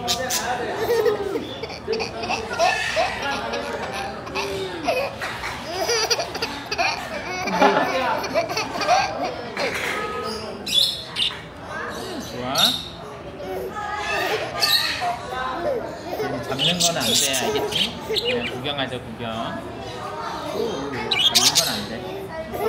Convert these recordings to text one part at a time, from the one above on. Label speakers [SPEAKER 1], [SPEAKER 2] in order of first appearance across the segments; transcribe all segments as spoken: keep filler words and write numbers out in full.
[SPEAKER 1] 좋아. 잡는 건 안 돼, 알겠지? 그냥 구경하자, 구경. 잡는 건 안 돼.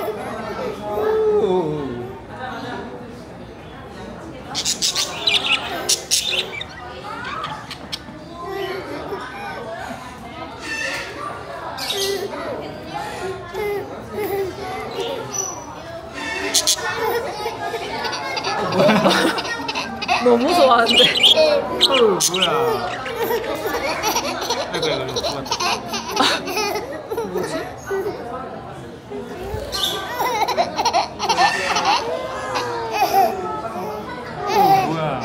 [SPEAKER 2] 너무 좋아하는데.
[SPEAKER 1] 어우, 뭐야. 아이고, 아이고, 죽었다.
[SPEAKER 2] 뭐지?
[SPEAKER 1] 어우, 뭐야.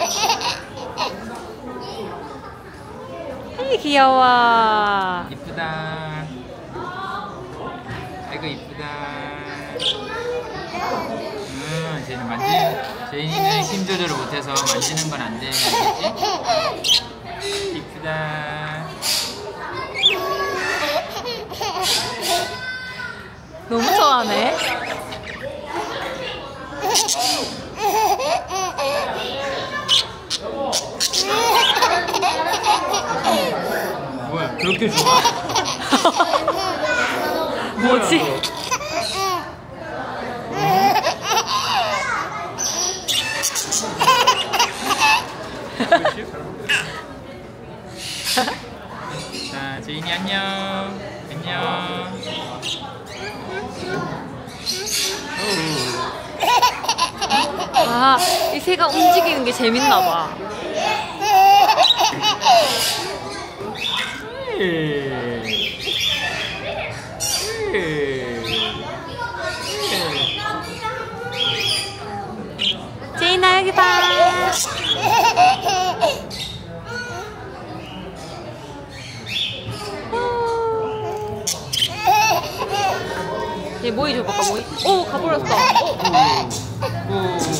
[SPEAKER 2] 아이, 귀여워.
[SPEAKER 1] 이쁘다. 아이고, 이쁘다. 음, 쟤는 만지, 제인이는 힘 조절을 못해서 만지는 건 안 돼. 알겠지? 이쁘다.
[SPEAKER 2] 너무 좋아하네.
[SPEAKER 1] 뭐야, 그렇게 좋아?
[SPEAKER 2] 뭐지?
[SPEAKER 1] 자, 제인이 안녕. 안녕.
[SPEAKER 2] 아, 이 새가 움직이는 게 재밌나 봐. 제인아, 여기 봐. 얘 모이 줘봐, 모이. 오, 가버렸어. 오.
[SPEAKER 1] 오.